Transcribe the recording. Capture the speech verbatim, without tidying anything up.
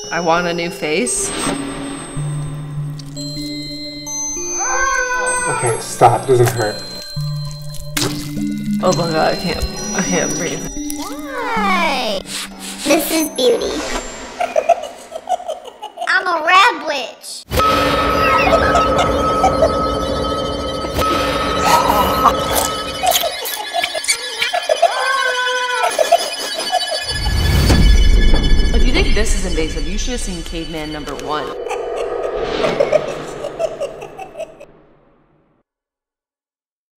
I want a new face. Okay, stop. Doesn't hurt. Oh my god, I can't. I can't breathe. Hi. This is Beauty. I'm a RABWITCH. If you think this is invasive, you should have seen Caveman number one.